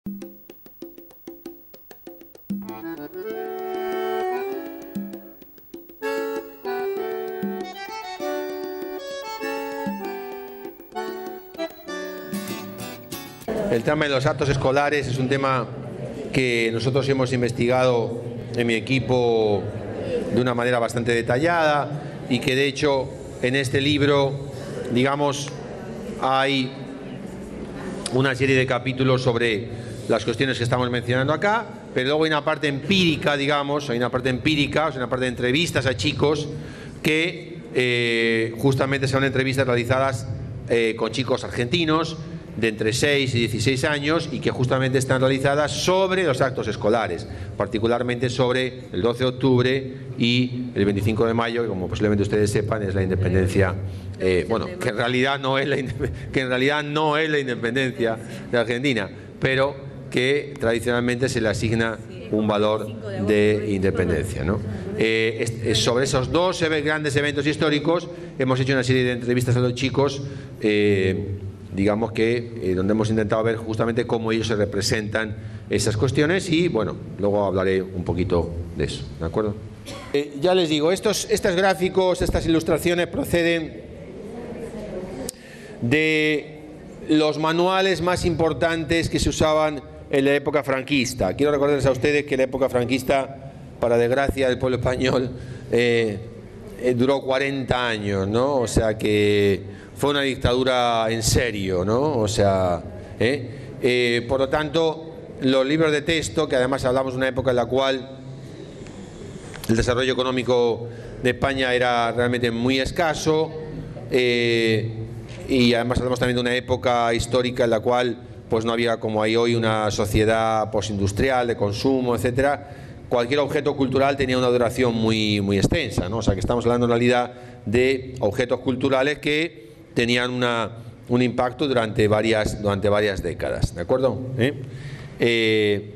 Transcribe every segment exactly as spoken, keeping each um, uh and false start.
El tema de los actos escolares es un tema que nosotros hemos investigado en mi equipo de una manera bastante detallada y que de hecho en este libro, digamos, hay una serie de capítulos sobre las cuestiones que estamos mencionando acá, pero luego hay una parte empírica, digamos, hay una parte empírica, o sea, una parte de entrevistas a chicos que eh, justamente son entrevistas realizadas eh, con chicos argentinos de entre seis y dieciséis años y que justamente están realizadas sobre los actos escolares, particularmente sobre el doce de octubre y el veinticinco de mayo, que como posiblemente ustedes sepan es la independencia, eh, bueno, que en realidad no es la que en realidad no es la independencia de Argentina, pero que tradicionalmente se le asigna un valor de independencia, ¿no? Eh, es, es sobre esos dos grandes eventos históricos hemos hecho una serie de entrevistas a los chicos, eh, digamos que eh, donde hemos intentado ver justamente cómo ellos se representan esas cuestiones y bueno, luego hablaré un poquito de eso, ¿de acuerdo? Eh, ya les digo, estos, estos gráficos, estas ilustraciones proceden de los manuales más importantes que se usaban en la época franquista. Quiero recordarles a ustedes que la época franquista, para desgracia del pueblo español, eh, eh, duró cuarenta años, ¿no? O sea que fue una dictadura en serio, ¿no? O sea, ¿eh? Eh, por lo tanto, los libros de texto, que además hablamos de una época en la cual el desarrollo económico de España era realmente muy escaso, eh, y además hablamos también de una época histórica en la cual pues no había, como hay hoy, una sociedad postindustrial de consumo, etcétera. Cualquier objeto cultural tenía una duración muy, muy extensa, ¿no? O sea que estamos hablando en realidad de objetos culturales que tenían una, un impacto durante varias, durante varias décadas, ¿de acuerdo? ¿Eh? Eh,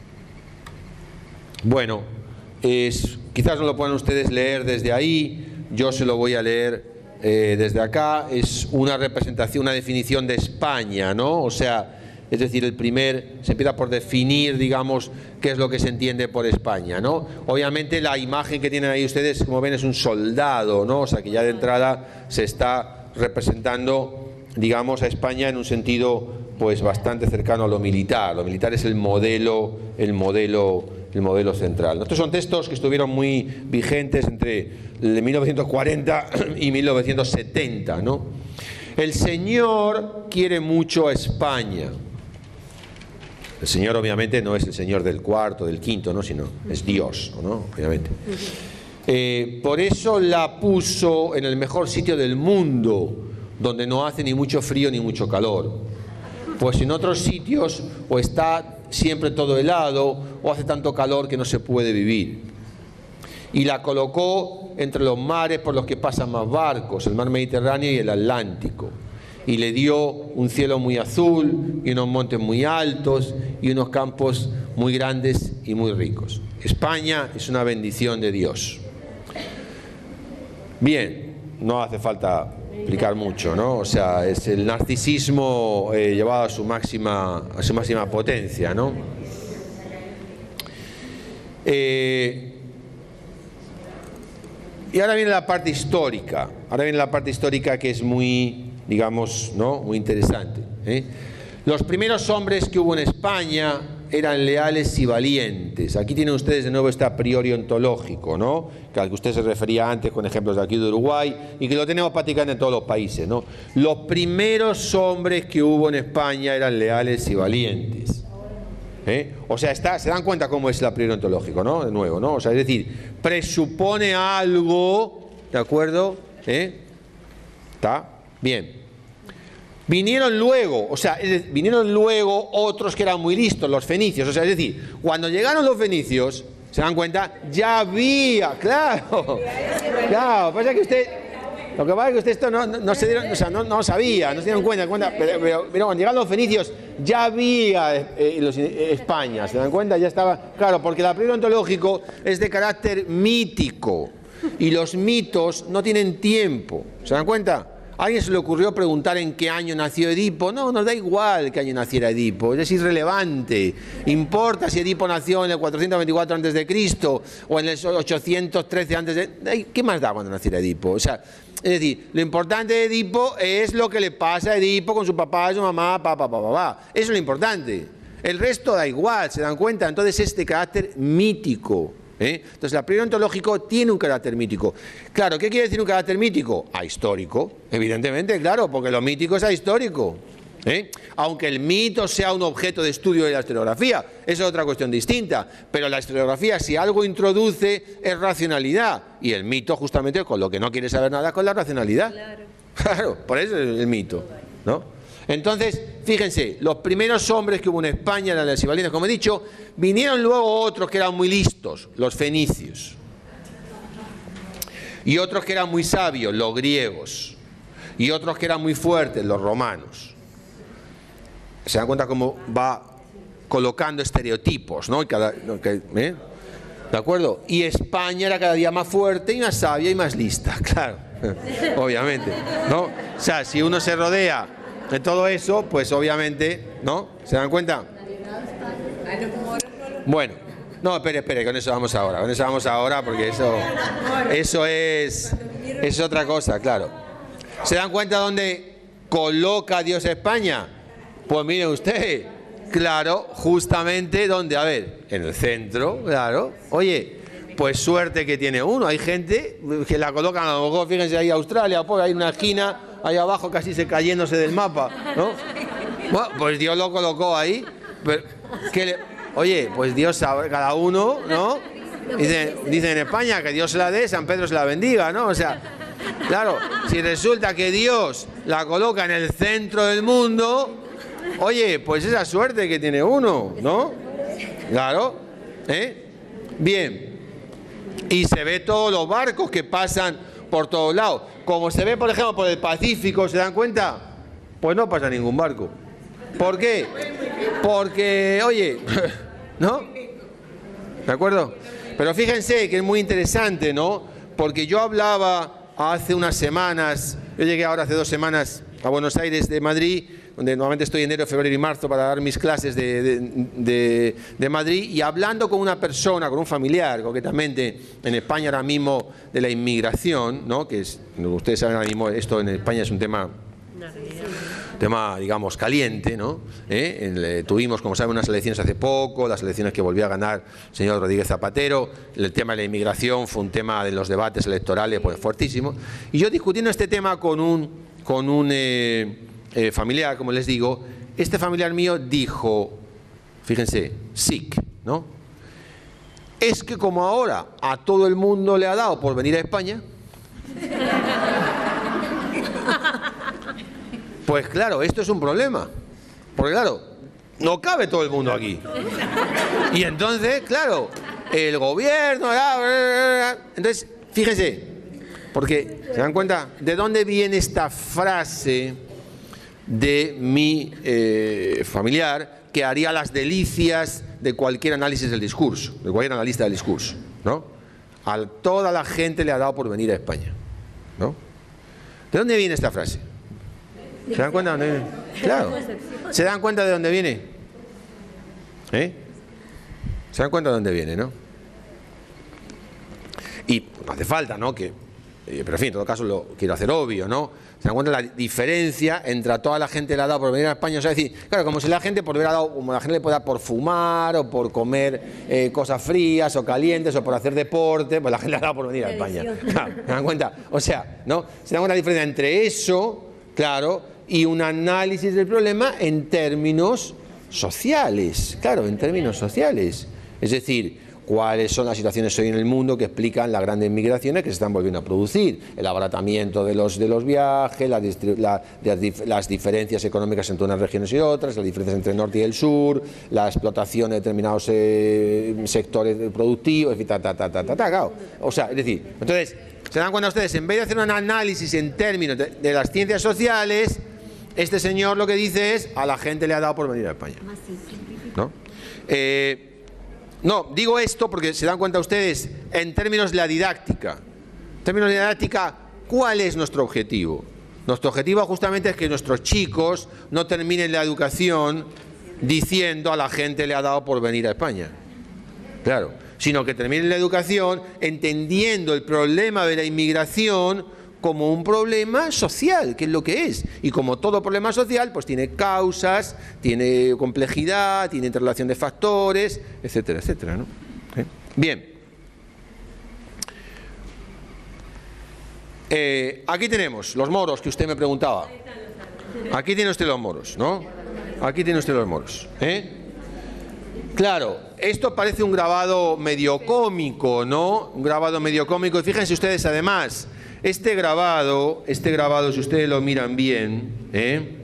bueno, es, quizás no lo puedan ustedes leer desde ahí, yo se lo voy a leer eh, desde acá. Es una representación, una definición de España, ¿no? O sea, es decir, el primer, se empieza por definir, digamos, qué es lo que se entiende por España, ¿no? Obviamente la imagen que tienen ahí ustedes, como ven, es un soldado, ¿no? O sea, que ya de entrada se está representando, digamos, a España en un sentido pues bastante cercano a lo militar. Lo militar es el modelo, el modelo, el modelo central. Estos son textos que estuvieron muy vigentes entre mil novecientos cuarenta y mil novecientos setenta, ¿no? El Señor quiere mucho a España. El Señor obviamente no es el Señor del cuarto, del quinto, ¿no? Sino es Dios, ¿no? Obviamente. Eh, por eso la puso en el mejor sitio del mundo, donde no hace ni mucho frío ni mucho calor. Pues en otros sitios o está siempre todo helado o hace tanto calor que no se puede vivir. Y la colocó entre los mares por los que pasan más barcos, el mar Mediterráneo y el Atlántico. Y le dio un cielo muy azul y unos montes muy altos y unos campos muy grandes y muy ricos. España es una bendición de Dios. Bien, no hace falta explicar mucho, ¿no? O sea, es el narcisismo eh, llevado a su máxima, a su máxima potencia, ¿no? Eh, y ahora viene la parte histórica. Ahora viene la parte histórica que es muy, digamos, ¿no? Muy interesante, ¿eh? Los primeros hombres que hubo en España eran leales y valientes. Aquí tienen ustedes de nuevo este a priori ontológico, ¿no? Que al que usted se refería antes con ejemplos de aquí de Uruguay y que lo tenemos prácticamente en todos los países, ¿no? Los primeros hombres que hubo en España eran leales y valientes, ¿eh? O sea, está, se dan cuenta cómo es el a priori ontológico, ¿no? De nuevo, ¿no? O sea, es decir, presupone algo, ¿de acuerdo? ¿Eh? ¿Está? Bien. Vinieron luego, o sea, vinieron luego otros que eran muy listos, los fenicios. O sea, es decir, cuando llegaron los fenicios, se dan cuenta, ya había, claro, claro, pasa que usted, lo que pasa es que usted esto no, no, no se dieron, o sea, no, no sabía, no se dieron cuenta, cuenta pero, pero, pero cuando llegaron los fenicios, ya había eh, los, eh, España, se dan cuenta, ya estaba, claro, porque el a priori ontológico es de carácter mítico y los mitos no tienen tiempo, ¿se dan cuenta? ¿A alguien se le ocurrió preguntar en qué año nació Edipo? No, nos da igual qué año naciera Edipo, es irrelevante. Importa si Edipo nació en el cuatrocientos veinticuatro antes de Cristo o en el ochocientos trece antes de... ¿Qué más da cuando naciera Edipo? O sea, es decir, lo importante de Edipo es lo que le pasa a Edipo con su papá, su mamá, papá, papá, papá. Eso es lo importante. El resto da igual, ¿se dan cuenta? Entonces este carácter mítico. ¿Eh? Entonces, el a priori ontológico tiene un carácter mítico. Claro, ¿qué quiere decir un carácter mítico? Ahistórico, evidentemente, claro, porque lo mítico es ahistórico. ¿Eh? Aunque el mito sea un objeto de estudio de la historiografía, eso es otra cuestión distinta. Pero la historiografía, si algo introduce, es racionalidad. Y el mito, justamente, con lo que no quiere saber nada, con la racionalidad. Claro, claro, por eso es el mito, ¿no? Entonces, fíjense, los primeros hombres que hubo en España eran las sibalinas, como he dicho, vinieron luego otros que eran muy listos, los fenicios. Y otros que eran muy sabios, los griegos. Y otros que eran muy fuertes, los romanos. ¿Se dan cuenta cómo va colocando estereotipos, ¿no? Cada, ¿eh? ¿De acuerdo? Y España era cada día más fuerte y más sabia y más lista, claro, obviamente, ¿no? O sea, si uno se rodea de todo eso, pues obviamente, ¿no? ¿Se dan cuenta? Bueno, no, espere, espere, con eso vamos ahora, con eso vamos ahora porque eso, eso es, es otra cosa, claro. ¿Se dan cuenta dónde coloca Dios a España? Pues mire usted, claro, justamente donde, a ver, en el centro, claro. Oye, pues suerte que tiene uno, hay gente que la colocan, a lo mejor, fíjense ahí Australia, pues hay una esquina ahí abajo casi se cayéndose del mapa, ¿no? Bueno, pues Dios lo colocó ahí. Pero, ¿qué le, oye, pues Dios sabe, cada uno, ¿no? Dicen, dicen en España que Dios se la dé, San Pedro se la bendiga, ¿no? O sea, claro, si resulta que Dios la coloca en el centro del mundo, oye, pues esa suerte que tiene uno, ¿no? Claro, ¿eh? Bien. Y se ve todos los barcos que pasan por todos lados. Como se ve, por ejemplo, por el Pacífico, ¿se dan cuenta? Pues no pasa ningún barco. ¿Por qué? Porque, oye, ¿no? ¿De acuerdo? Pero fíjense que es muy interesante, ¿no? Porque yo hablaba hace unas semanas, yo llegué ahora hace dos semanas a Buenos Aires de Madrid, donde normalmente estoy enero, febrero y marzo para dar mis clases de, de, de, de Madrid, y hablando con una persona, con un familiar, concretamente en España ahora mismo de la inmigración, ¿no? Que es, ustedes saben ahora mismo, esto en España es un tema, tema digamos, caliente, ¿no? ¿Eh? El, tuvimos, como saben, unas elecciones hace poco, las elecciones que volvió a ganar el señor Rodríguez Zapatero, el tema de la inmigración fue un tema de los debates electorales pues, fuertísimo, y yo discutiendo este tema con un, con un eh, eh, familiar, como les digo, este familiar mío dijo, fíjense, sic, ¿no? Es que como ahora a todo el mundo le ha dado por venir a España, pues claro, esto es un problema, porque claro, no cabe todo el mundo aquí. Y entonces, claro, el gobierno... Entonces, fíjense, porque, ¿se dan cuenta? ¿De dónde viene esta frase de mi eh, familiar que haría las delicias de cualquier análisis del discurso, de cualquier analista del discurso, ¿no? A toda la gente le ha dado por venir a España, ¿no? ¿De dónde viene esta frase? ¿Se dan cuenta de dónde viene? Claro. ¿Se dan cuenta de dónde viene? ¿Eh? ¿Se dan cuenta de dónde viene, no? Y no hace falta, ¿no? Que, pero en fin, en todo caso lo quiero hacer obvio, ¿no? Se dan cuenta de la diferencia entre a toda la gente le ha dado por venir a España. O sea, es decir, claro, como si la gente por haber dado, como la gente le puede dar por fumar o por comer eh, cosas frías o calientes o por hacer deporte, pues la gente le ha dado por venir a España. Claro, ¿se dan cuenta? O sea, ¿no? Se dan cuenta la diferencia entre eso, claro, y un análisis del problema en términos sociales, claro, en términos sociales. Es decir, cuáles son las situaciones hoy en el mundo que explican las grandes migraciones que se están volviendo a producir, el abaratamiento de los, de los viajes, la, la, las diferencias económicas entre unas regiones y otras, las diferencias entre el norte y el sur, la explotación de determinados eh, sectores productivos, ta, ta, ta, ta, ta, ta, claro. O sea, es decir, entonces, se dan cuenta ustedes, en vez de hacer un análisis en términos de, de las ciencias sociales, este señor lo que dice es, a la gente le ha dado por venir a España, ¿no? Eh, no, digo esto porque se dan cuenta ustedes, en términos de la didáctica, en términos de la didáctica, ¿cuál es nuestro objetivo? Nuestro objetivo justamente es que nuestros chicos no terminen la educación diciendo a la gente le ha dado por venir a España. Claro, sino que terminen la educación entendiendo el problema de la inmigración como un problema social, que es lo que es. Y como todo problema social, pues tiene causas, tiene complejidad, tiene interrelación de factores, etcétera, etcétera, ¿no? ¿Eh? Bien. Eh, aquí tenemos los moros que usted me preguntaba. Aquí tiene usted los moros, ¿no? Aquí tiene usted los moros, ¿eh? Claro, esto parece un grabado medio cómico, ¿no? Un grabado medio cómico. Y fíjense ustedes, además, este grabado, este grabado, si ustedes lo miran bien, ¿eh?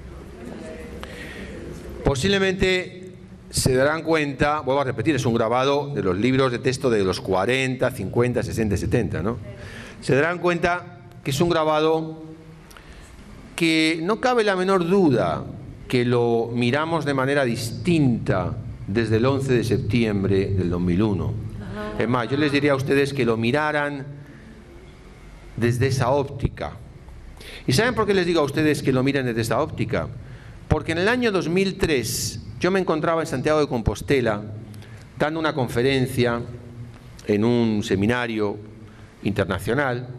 Posiblemente se darán cuenta, vuelvo a repetir, es un grabado de los libros de texto de los cuarenta, cincuenta, sesenta, setenta, ¿no? Se darán cuenta que es un grabado que no cabe la menor duda que lo miramos de manera distinta desde el once de septiembre del dos mil uno. Es más, yo les diría a ustedes que lo miraran desde esa óptica. ¿Y saben por qué les digo a ustedes que lo miren desde esa óptica? Porque en el año dos mil tres yo me encontraba en Santiago de Compostela dando una conferencia en un seminario internacional,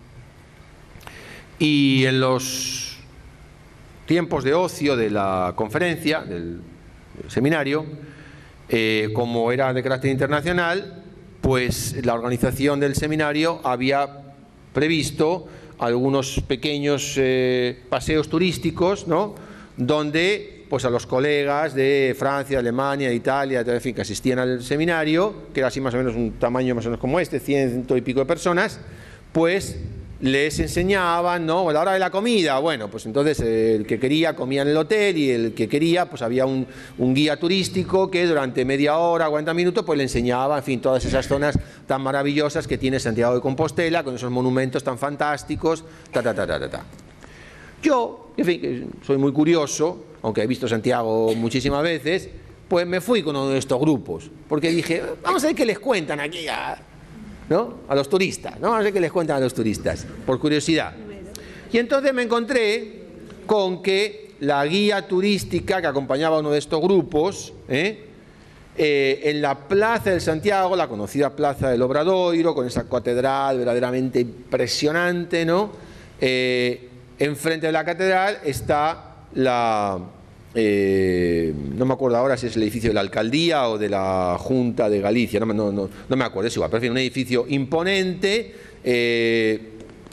y en los tiempos de ocio de la conferencia, del seminario, eh, como era de carácter internacional, pues la organización del seminario había previsto algunos pequeños eh, paseos turísticos, ¿no?, donde pues a los colegas de Francia, Alemania, Italia, en fin, que asistían al seminario, que era así más o menos un tamaño más o menos como este, ciento y pico de personas, pues les enseñaban, ¿no?, a la hora de la comida, bueno, pues entonces eh, el que quería comía en el hotel, y el que quería, pues había un, un guía turístico que durante media hora, cuarenta minutos, pues le enseñaba, en fin, todas esas zonas tan maravillosas que tiene Santiago de Compostela, con esos monumentos tan fantásticos, ta, ta, ta, ta, ta, ta. Yo, en fin, soy muy curioso, aunque he visto Santiago muchísimas veces, pues me fui con uno de estos grupos, porque dije, vamos a ver qué les cuentan aquí a, ¿no?, a los turistas, ¿no? Vamos a ver qué les cuentan a los turistas, por curiosidad. Y entonces me encontré con que la guía turística que acompañaba a uno de estos grupos, ¿eh? Eh, en la Plaza de Santiago, la conocida Plaza del Obradoiro, con esa catedral verdaderamente impresionante, ¿no?, eh, enfrente de la catedral está la, eh, no me acuerdo ahora si es el edificio de la alcaldía o de la Junta de Galicia, no, no, no, no me acuerdo, es igual, pero es un edificio imponente, eh,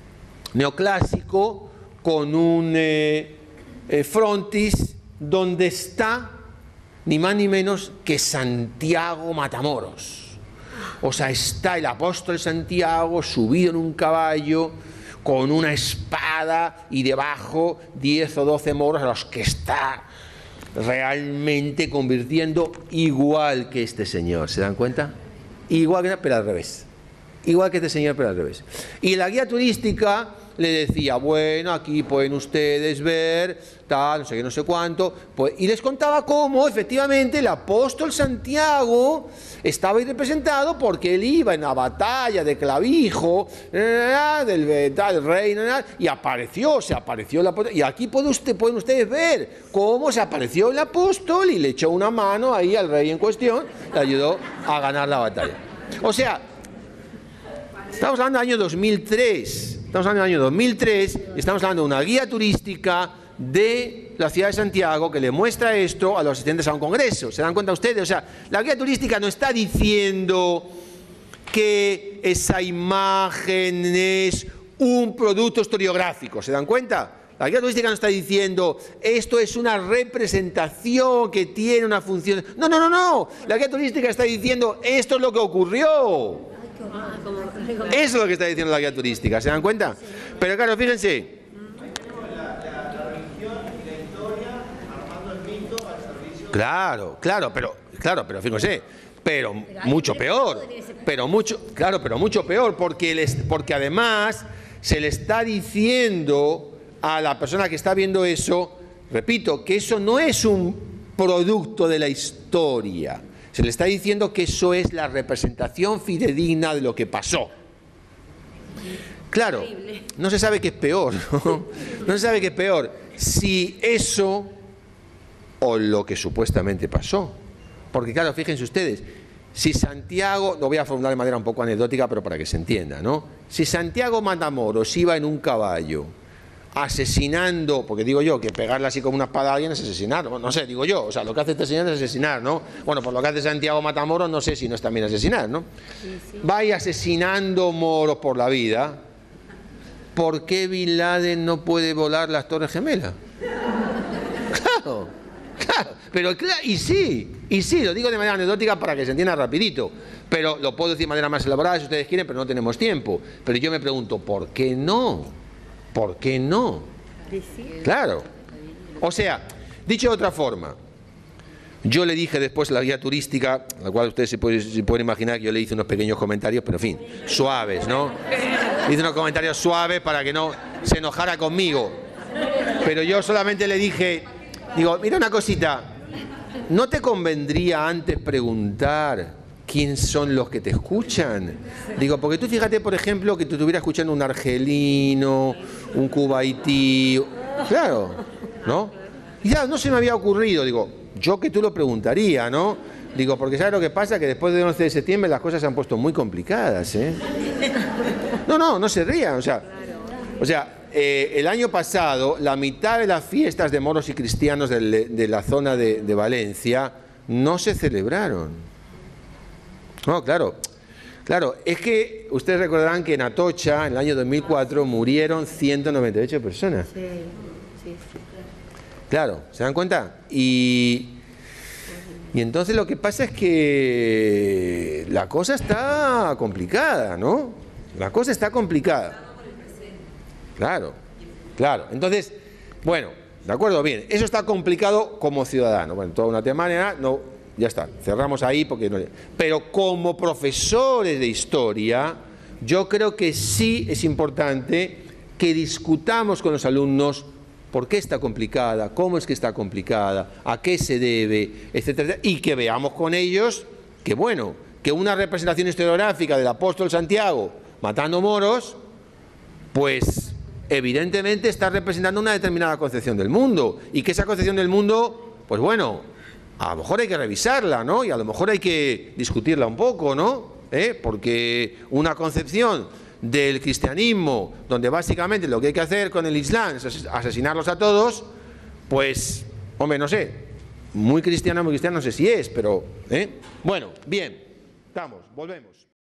neoclásico, con un eh, eh, frontis donde está ni más ni menos que Santiago Matamoros. O sea, está el apóstol Santiago subido en un caballo, con una espada, y debajo diez o doce moros a los que está realmente convirtiendo igual que este señor. ¿Se dan cuenta? Igual que, pero al revés. Igual que este señor, pero al revés. Y la guía turística le decía, bueno, aquí pueden ustedes ver, tal, no sé qué, no sé cuánto, pues, y les contaba cómo efectivamente el apóstol Santiago estaba ahí representado porque él iba en la batalla de Clavijo, del tal rey, y apareció, se apareció el apóstol, y aquí puede usted, pueden ustedes ver cómo se apareció el apóstol y le echó una mano ahí al rey en cuestión, le ayudó a ganar la batalla. O sea, estamos hablando del año dos mil tres, estamos hablando del año dos mil tres, estamos hablando de una guía turística de la ciudad de Santiago que le muestra esto a los asistentes a un congreso. ¿Se dan cuenta ustedes? O sea, la guía turística no está diciendo que esa imagen es un producto historiográfico. ¿Se dan cuenta? La guía turística no está diciendo esto es una representación que tiene una función. No, no, no, no. La guía turística está diciendo esto es lo que ocurrió. Eso es lo que está diciendo la guía turística, ¿se dan cuenta? Pero claro, fíjense. Claro, claro, pero claro, pero fíjense, pero mucho peor, pero mucho, claro, pero mucho peor, porque les, porque además se le está diciendo a la persona que está viendo eso, repito, que eso no es un producto de la historia. Se le está diciendo que eso es la representación fidedigna de lo que pasó. Claro, no se sabe qué es peor, ¿no? No se sabe qué es peor, si eso o lo que supuestamente pasó. Porque claro, fíjense ustedes, si Santiago, lo voy a formular de manera un poco anecdótica, pero para que se entienda, ¿no? Si Santiago Matamoros iba en un caballo asesinando, porque digo yo, que pegarle así como una espada a alguien es asesinar, no, no sé, digo yo, o sea, lo que hace este señor es asesinar, ¿no? Bueno, por lo que hace Santiago Matamoros, no sé si no es también asesinar, ¿no? Sí, sí. Vaya asesinando moros por la vida, ¿por qué Bin Laden no puede volar las Torres Gemelas? Claro, claro, pero claro, y sí, y sí, lo digo de manera anecdótica para que se entienda rapidito, pero lo puedo decir de manera más elaborada si ustedes quieren, pero no tenemos tiempo. Pero yo me pregunto, ¿por qué no? ¿Por qué no? Claro. O sea, dicho de otra forma, yo le dije después la guía turística, la cual ustedes se pueden, se pueden imaginar que yo le hice unos pequeños comentarios, pero en fin, suaves, ¿no? Hice unos comentarios suaves para que no se enojara conmigo. Pero yo solamente le dije, digo, mira una cosita, ¿no te convendría antes preguntar quién son los que te escuchan? Digo, porque tú fíjate, por ejemplo, que tú estuvieras escuchando un argelino, un cubaití, claro, ¿no? Y ya no se me había ocurrido, digo, yo que tú lo preguntaría, ¿no? Digo, porque ¿sabes lo que pasa? Que después del once de septiembre las cosas se han puesto muy complicadas, ¿eh? No, no, no se rían, o sea, o sea, eh, el año pasado la mitad de las fiestas de moros y cristianos de, de la zona de, de Valencia no se celebraron. No, claro, claro, es que ustedes recordarán que en Atocha, en el año dos mil cuatro, murieron ciento noventa y ocho personas. Sí, sí, sí. Claro, ¿se dan cuenta? Y, y entonces lo que pasa es que la cosa está complicada, ¿no? La cosa está complicada. Claro, claro. Entonces, bueno, de acuerdo, bien, eso está complicado como ciudadano. Bueno, toda una manera, no, ya está, cerramos ahí porque no. Pero como profesores de historia, yo creo que sí es importante que discutamos con los alumnos por qué está complicada, cómo es que está complicada, a qué se debe, etcétera, y que veamos con ellos que, bueno, que una representación historiográfica del apóstol Santiago matando moros, pues evidentemente está representando una determinada concepción del mundo, y que esa concepción del mundo, pues bueno, a lo mejor hay que revisarla, ¿no? Y a lo mejor hay que discutirla un poco, ¿no? ¿Eh? Porque una concepción del cristianismo, donde básicamente lo que hay que hacer con el Islam es asesinarlos a todos, pues, hombre, no sé, muy cristiana, muy cristiana, no sé si es, pero, ¿eh? Bueno, bien, estamos, volvemos.